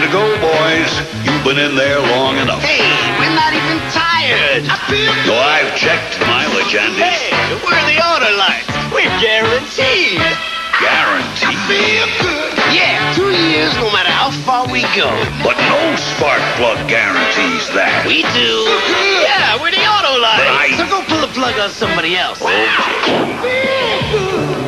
to go, boys. You've been in there long enough. Hey, we're not even tired. I feel good. So I've checked the mileage, Andy. Hey, we're the Autolite. We're guaranteed. Guaranteed. Feel good. Yeah, 2 years no matter how far we go. But no spark plug guarantees that. We do. Yeah, we're the Autolite. But So go pull the plug on somebody else. Okay. Feel good.